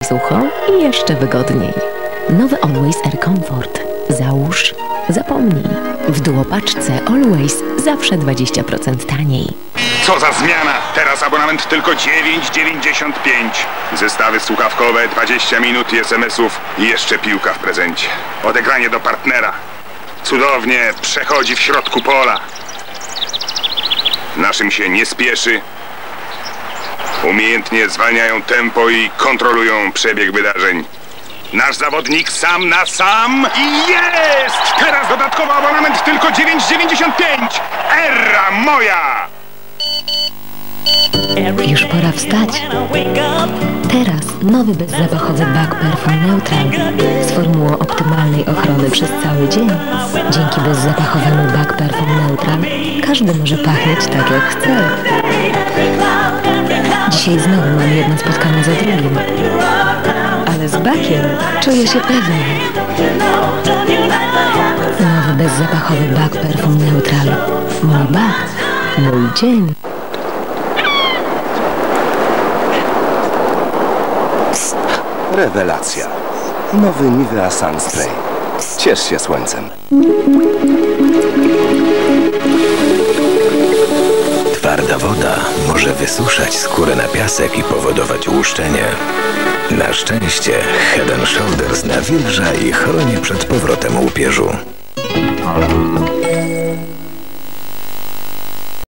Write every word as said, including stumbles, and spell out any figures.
sucho i jeszcze wygodniej. Nowy Always Air Comfort. Załóż, zapomnij. W duopaczce Always zawsze dwadzieścia procent taniej. Co za zmiana! Teraz abonament tylko dziewięć dziewięćdziesiąt pięć. Zestawy słuchawkowe, dwadzieścia minut i es em esów i jeszcze piłka w prezencie. Odegranie do partnera. Cudownie przechodzi w środku pola. Naszym się nie spieszy. Umiejętnie zwalniają tempo i kontrolują przebieg wydarzeń. Nasz zawodnik sam na sam i jest! Teraz dodatkowy abonament tylko dziewięć dziewięćdziesiąt pięć. Era moja! Już pora wstać. Teraz nowy bezzapachowy Bug Perfume Neutral z formułą optymalnej ochrony przez cały dzień. Dzięki bezzapachowemu Bug Perfume Neutral każdy może pachnieć tak jak chce. Dzisiaj znowu mam jedno spotkanie za drugim, ale z Bukiem czuję się pewnie. Nowy bezzapachowy Bug Perfume Neutral. Mój Bug, mój dzień. Rewelacja. Nowy Nivea Sun Spray. Ciesz się słońcem. Twarda woda może wysuszać skórę na piasek i powodować łuszczenie. Na szczęście Head and Shoulders nawilża i chroni przed powrotem łupieżu.